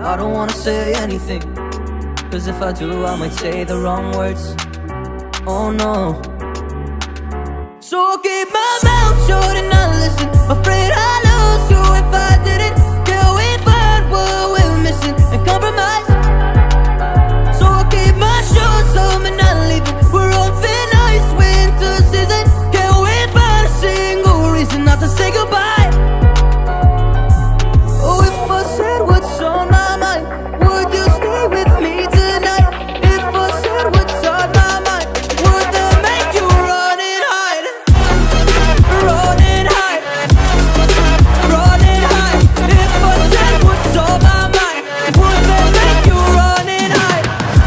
I don't wanna say anything, cause if I do I might say the wrong words. Oh no. So I'll keep my mouth shut and not listen. Afraid I lose you if I didn't. Till we find what we're missing and compromise. So I'll keep my shoes on and not leaving. We're on thin ice, winter season. Can't wait for a single reason not to say goodbye. Oh, if I said what's on my mind, would you stay with me tonight? If I said what's on my mind, would that make you run and hide? Run and hide, run and hide. If I said what's on my mind, would that make you run and hide?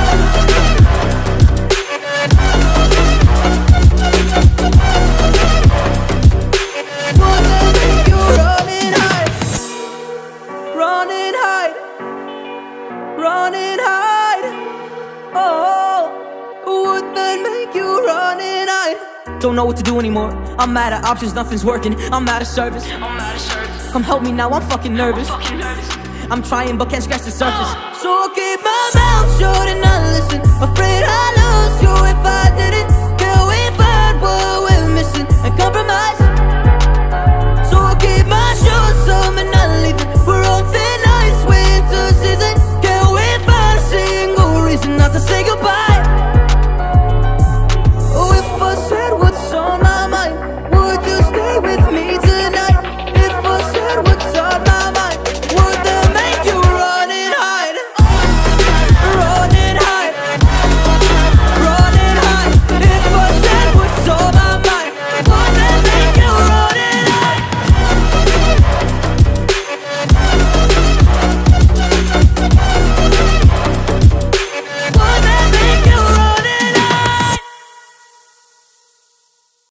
Would that make you run and hide? Run and hide, run and hide. Oh, would that make you run and hide? Don't know what to do anymore. I'm out of options, nothing's working. I'm out of service. Come help me now, I'm fucking nervous. I'm trying but can't scratch the surface. So I'll keep my mouth shut and not listen. Afraid I